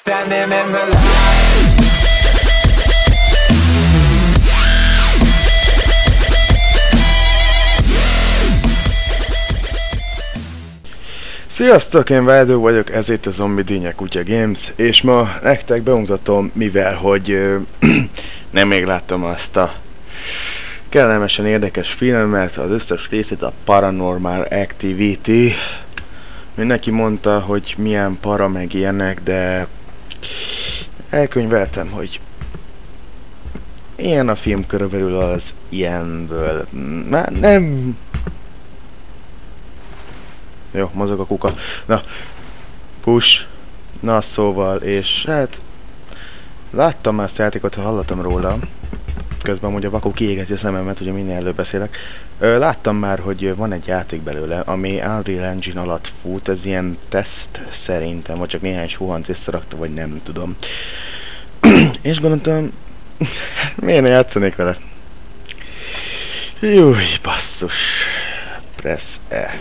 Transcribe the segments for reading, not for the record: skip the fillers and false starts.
Standing in the light. Sziasztok, én Veldő vagyok, ez itt a Zombie Dinnye Kutya Games, és ma nektek bemutatom, mivel hogy nem még láttam azt a kellemesen érdekes filmet, az összes részét, a Paranormal Activity. Mindenki mondta, hogy milyen para meg ilyenek, de elkönyveltem, hogy ilyen a film körülbelül az ilyenből. Már nem... Jó, mozog a kuka. Na, push. Na szóval, és hát láttam már ezt a játékot, ha hallottam róla. Közben ugye a vakó kiégeti a szememet, ugye minél előbb beszélek. Láttam már, hogy van egy játék belőle, ami Unreal Engine alatt fut, ez ilyen teszt szerintem, vagy csak néhány suhanc összerakta, vagy nem tudom. És gondoltam, miért ne játszanék vele? Júj, basszus. Press E.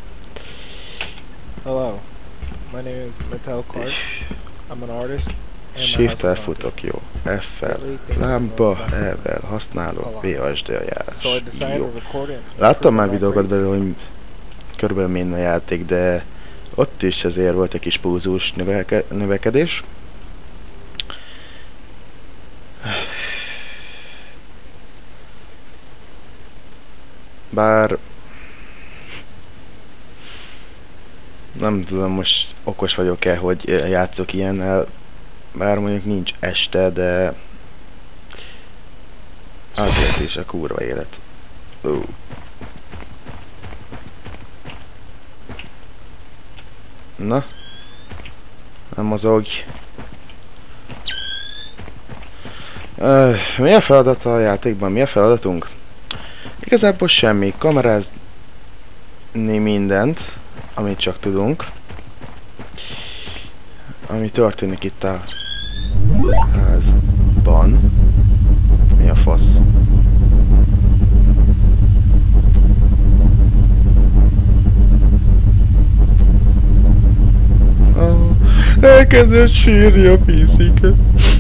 Hello, my name is Mattel Clark. I'm an artist. Shift-tel futok, jó. F-fel lámpa, E-vel használok, VSD a járás. Jó. Láttam már videókat belőle, hogy körülbelül minden a játék, de ott is azért volt egy kis púzós növekedés. Bár nem tudom, most okos vagyok-e, hogy játszok ilyennel, bár mondjuk nincs este, de azért is a kurva élet. Na, nem mozogj. Mi a feladata a játékban? Mi a feladatunk? Igazából semmi, kamerázni mindent, amit csak tudunk. Ami történik itt a házban. Mi a fasz? Elkezdett sírni a piszike.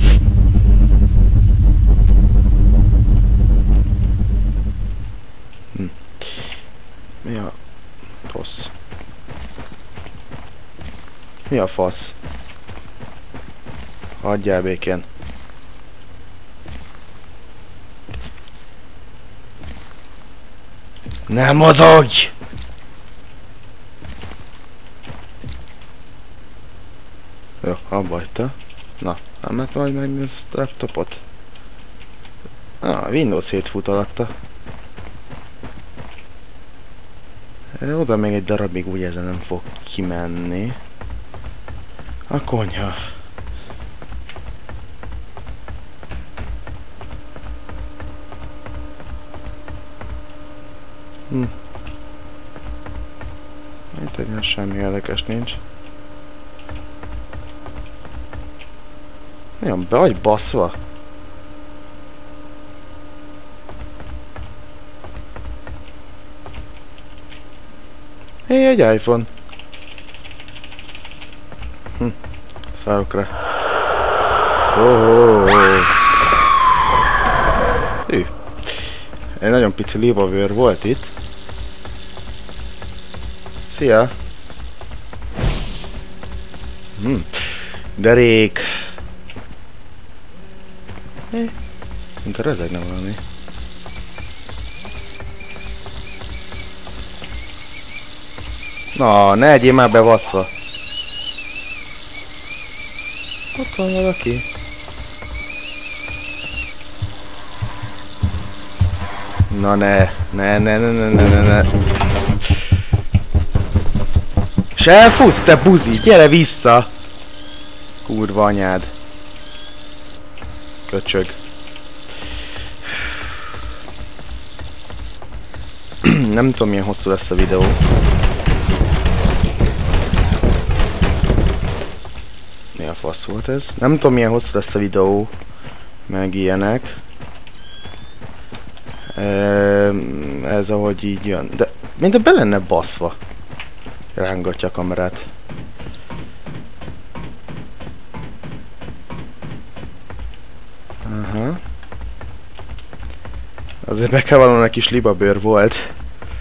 Mi a fasz? Mi a fasz? Hagyjál békén. Nem mozogj! Jó, abba hagyta. Na, nem lehet majd megnézni ezt a laptopot? Windows 7 fut alatta. Oda még egy darabig úgy ezen nem fog kimenni. A konyha. Itt egy semmi érdekes nincs. Nagyon be vagy baszva. Hé, egy iPhone. Szárok rá. Hű. Egy nagyon pici libavőr volt itt. Szia! Derék! Mint a rezegne valami. Na, ne egyél már bevaszva! Ott van valaki. Na ne. Se elfusz, te buzi, gyere vissza! Kurva anyád. Köcsög. Nem tudom milyen hosszú lesz a videó. Mi a fasz volt ez? Nem tudom milyen hosszú lesz a videó. Meg ilyenek. Ez ahogy így jön. De mint be lenne baszva. Rángatja a kamerát. Azért be kell vallanom, egy kis libabőr volt.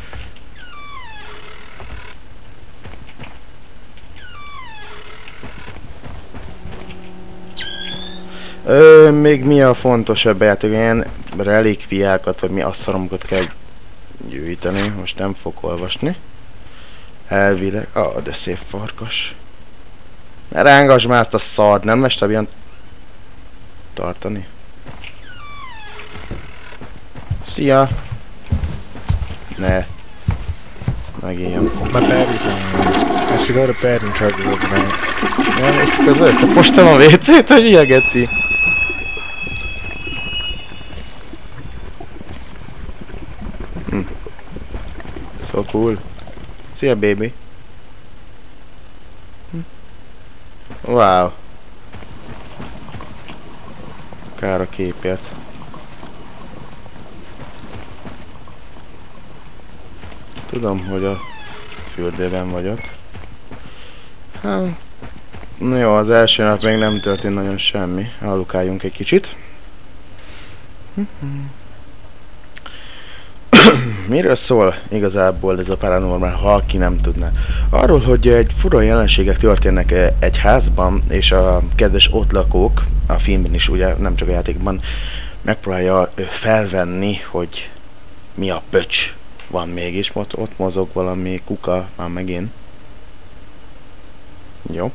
Még mi a fontosabb játék? Ilyen relikviákat, vagy mi asszaromokat kell gyűjteni. Most nem fog olvasni. Elvileg. De szép farkas. Ne rángass már ezt a szart, nem mester ilyen tartani. Szia! Ne. Megéljem. My battery's on. I should go to bed and charge it overnight. Ja, és közben összepostam a WC-t, hogy ilyen geci. So cool. Szia, baby. Wow. Kár a képért. Tudom, hogy a fürdőben vagyok. Hát, jó, az első nap még nem történt nagyon semmi. Alukáljunk egy kicsit. Miről szól igazából ez a Paranormal, ha aki nem tudná? Arról, hogy egy fura jelenségek történnek egy házban, és a kedves ott lakók, a filmben is ugye, nem csak a játékban, megpróbálja felvenni, hogy mi a pöcs van mégis, ott mozog valami kuka, már megint. Jó.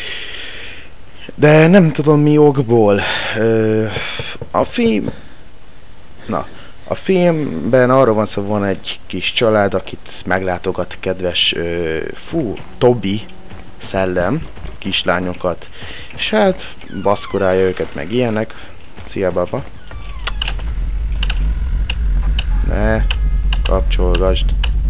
De nem tudom mi okból. A film... Na, a filmben arról van szó, van egy kis család, akit meglátogat kedves Toby szellem, kislányokat, és hát baszkorálja őket meg ilyenek. Szia, baba. Ne, kapcsolgasd.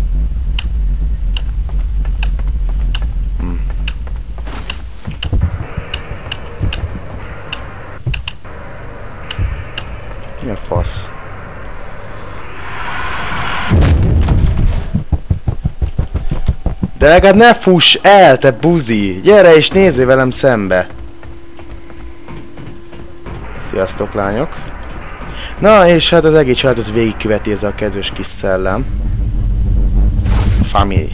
Mi a fasz? De legalább ne fuss el, te buzi! Gyere és nézzél velem szembe! Sziasztok, lányok! Na, és hát az egész családot végigköveti ez a kedves kis szellem. Family.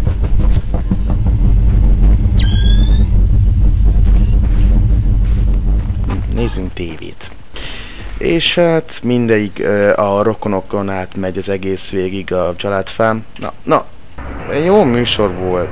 Nézzünk tévét. És hát mindegy a rokonokon átmegy az egész végig a családfám. Na, egy jó műsor volt.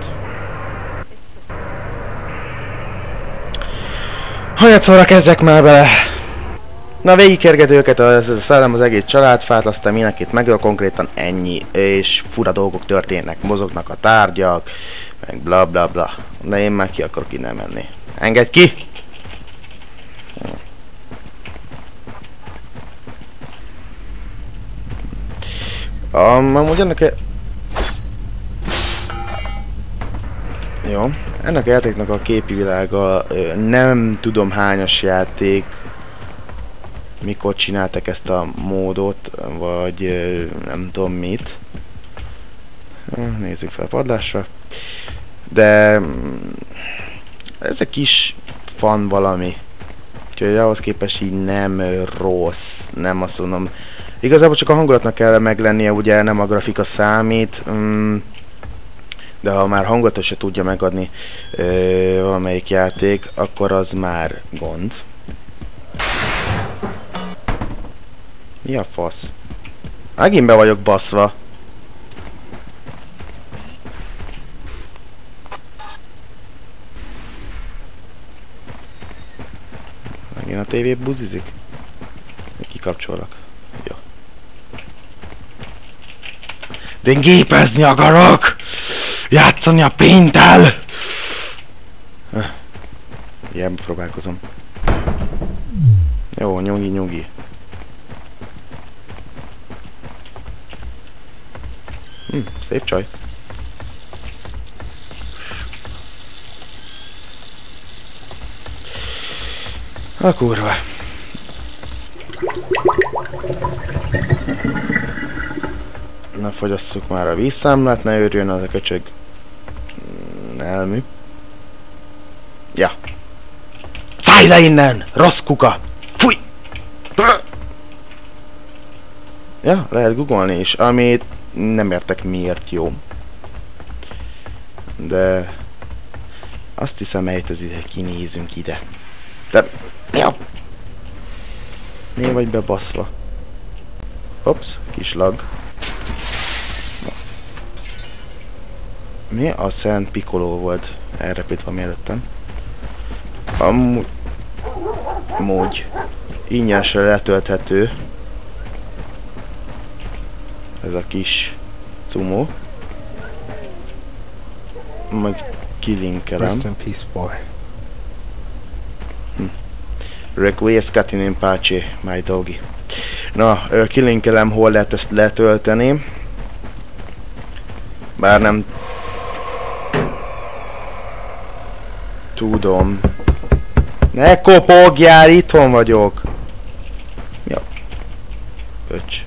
Hanyatszorra kezdek már bele. Na, végigkerged őket ez a szellem az egész családfát, aztán mindenkit megöl, konkrétan ennyi. És fura dolgok történnek, mozognak a tárgyak, meg bla bla bla. De én már ki akarok innen menni. Engedj ki! Amúgy ennek jó, ennek a játéknak a képi világa nem tudom hányas játék, mikor csináltak ezt a módot, vagy nem tudom mit. Nézzük fel a padlásra. De ez egy kis fan valami. Úgyhogy ahhoz képest így nem rossz, nem azt mondom. Igazából csak a hangulatnak kell meglennie, ugye nem a grafika számít, de ha már hangulatot se tudja megadni valamelyik játék, akkor az már gond. Mi a fasz? Megint be vagyok baszva. Megint a tévé buzizik. Kikapcsolok. Jó. De én gépezni akarok! Játszani a pénzzel! Ilyen próbálkozom. Jó, nyugi. Szép csaj. A kurva. Na, fogyasszuk már a vízszámlát, ne őrjön az a köcsög elmű. Ja. Szállj le innen! Rossz kuka! Fúj! Ja, lehet googolni is, amit nem értek miért jó. De azt hiszem eltezi, hogy kinézünk ide. De ja. Miért vagy bebaszva? Hops, kis lag. Mi? A Szent Piccolo volt elrepítve mielőttem. Amúgy ingyenesen letölthető ez a kis cumó. Majd kilinkelem. Rest in peace, boy. Requiescat in pace, my doggy. Na, kilinkelem, hol lehet ezt letölteni. Bár nem tudom. Ne kopogjál, itthon vagyok. Ja. Öcs.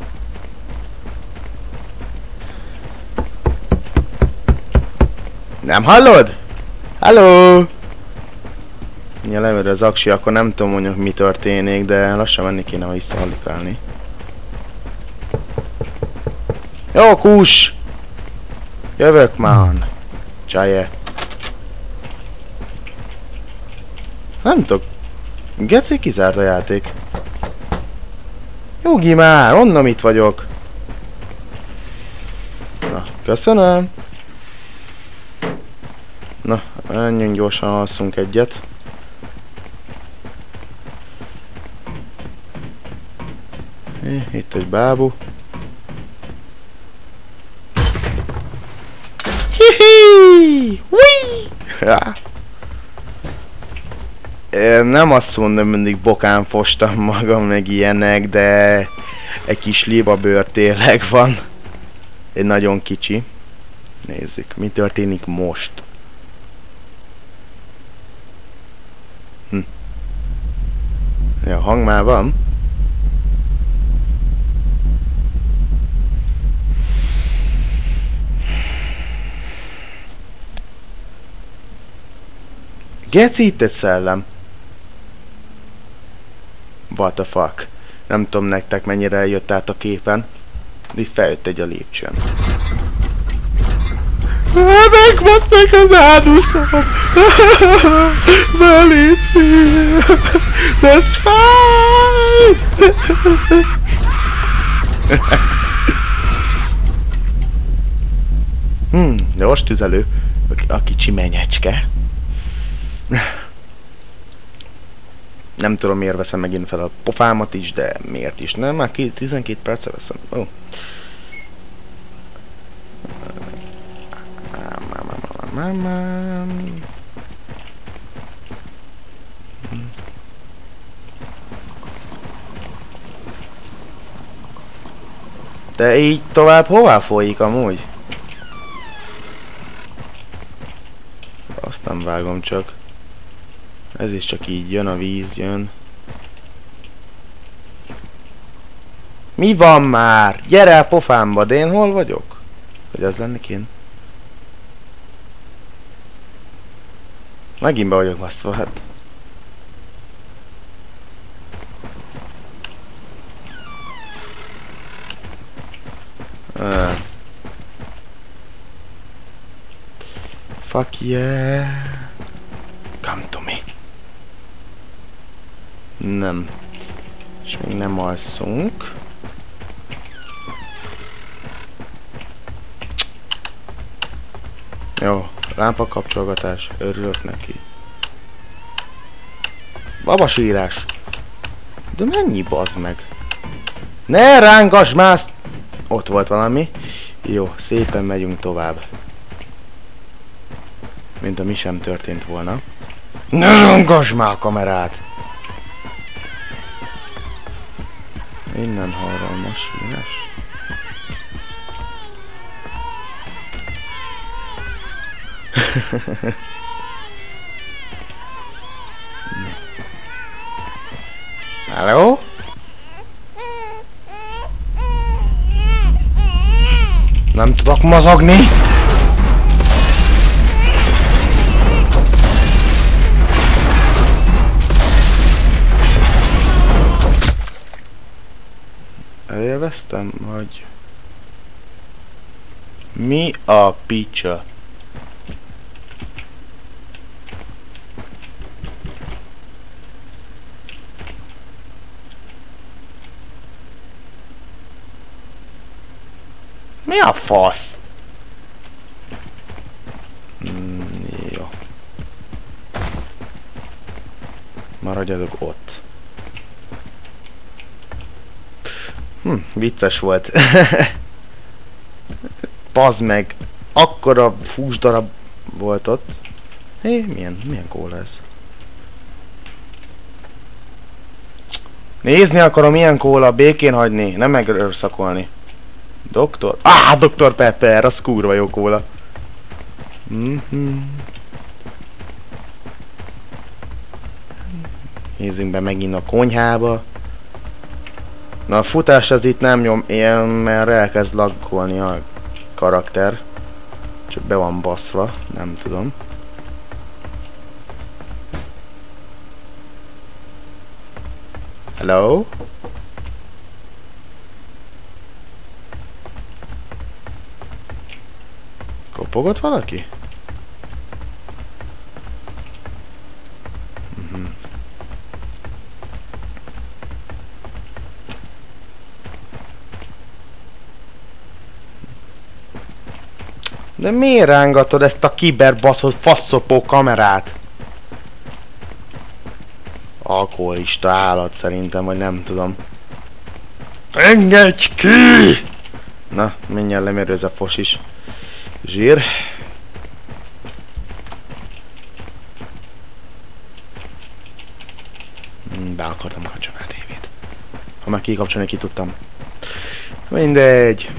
Nem hallod? Halló! Ja, lemegy az aksi, akkor nem tudom mondjuk mi történik, de lassan menni kéne, ha visszahallikálni. Jó, kus! Jövök már! Csaje! Nem tudok. Geci, kizárt a játék. Jogi már, onnan itt vagyok. Na, köszönöm. Na, menjünk gyorsan, alszunk egyet. Itt egy bábú. Hihi! Nem azt mondom, mindig bokán fostam magam, meg ilyenek, de egy kis libabőr tényleg van. Egy nagyon kicsi. Nézzük, mi történik most. Ja, hang már van. Geci, itt egy szellem. What the fuck. Nem tudom nektek mennyire eljött át a képen. Itt feljött egy a lépcsőn. Megbaszták az áduszom! Belíci! Ez fáj! Gyors tüzelő. A kicsi menyecske. Nem tudom miért veszem megint fel a pofámat is, de miért is nem? Már 12 perce veszem. Oh. De így tovább hová folyik amúgy? Azt nem vágom csak. Ez is csak így jön, a víz jön. Mi van már? Gyere el pofámba, de én hol vagyok? Hogy az lennék én? Megint be vagyok baszva, hát. Fuck yeah. Come to me. Nem. És még nem alszunk. Jó, lámpa kapcsolgatás, örülök neki. Babasírás. De mennyi bazd meg? Ne rángass már! Ott volt valami. Jó, szépen megyünk tovább. Mint ami sem történt volna. Ne rángass már a kamerát! Innen hatalmas sírás. Hello? Nem tudok mozogni! Elélveztem? értem, hogy... Mi a picsa? Mi a fasz? Jó. Maradjatok ott. Vicces volt. Pazd meg. Akkora húsdarab volt ott. Hé, milyen kóla ez? Nézni akarom, milyen kóla, békén hagyni, nem megerőszakolni. Doktor? Dr. Pepper, az kurva jó kóla. Nézzünk be megint a konyhába. Na a futás az itt nem nyom, ilyen, mert elkezd laggolni a karakter. Csak be van baszva, nem tudom. Hello? Kopogott valaki? De miért rángatod ezt a kiberbaszott faszopó kamerát? Alkoholista állat szerintem, vagy nem tudom. Engedj ki! Na, mindjárt lemérőz a fos is. Zsír. Be akartam kapcsolni a tévét. Ha már kikapcsolni, ki tudtam. Mindegy.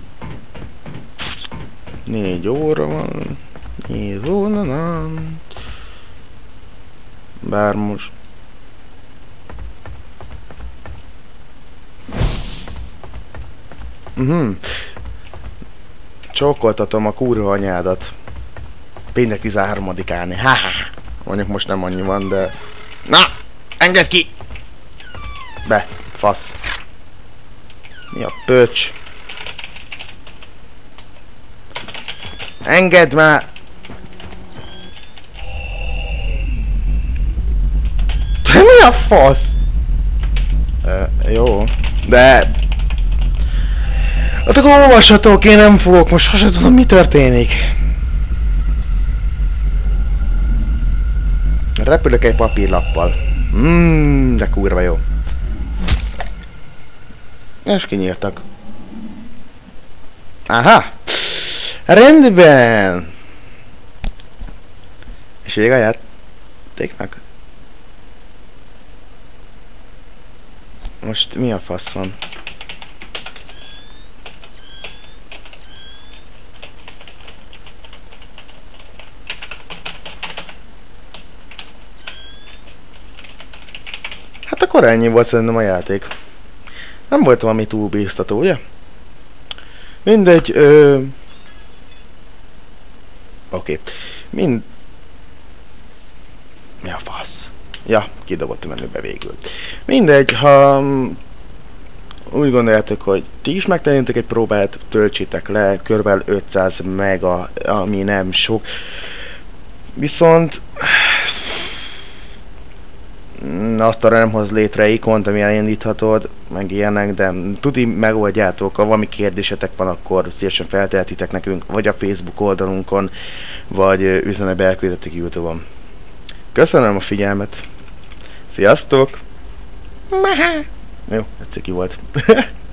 4 óra van. 4 óra van. Bár most... Csókoltatom a kurva anyádat. Péntek 13-án. Mondjuk most nem annyi van, de... Na! Engedd ki! Be! Fasz! Mi a pöcs? Engedd már! De mi a fasz? Jó. De... Hát akkor olvassatok, én nem fogok, most hasonló tudom mi történik. Repülök egy papírlappal. De kurva jó. És kinyírtak. Aha! Rendben! És vége a játéknak? Most mi a fasz van? Hát akkor ennyi volt szerintem a játék. Nem volt valami túl bíztató, ugye? Mindegy, oké. Mi a fasz? Ja, kidobott a menübe végül. Mindegy, ha úgy gondoljátok, hogy ti is megtennétek egy próbát, töltsétek le, körülbelül 500 mega, ami nem sok. Viszont azt arra nem hoz létre ikont, ami elindíthatod, meg ilyenek, de tudi megoldjátok, ha valami kérdésetek van, akkor szívesen feltehetitek nekünk, vagy a Facebook oldalunkon, vagy üzenetbe elküldetek YouTube-on. Köszönöm a figyelmet! Sziasztok! Jó, ez ciki volt.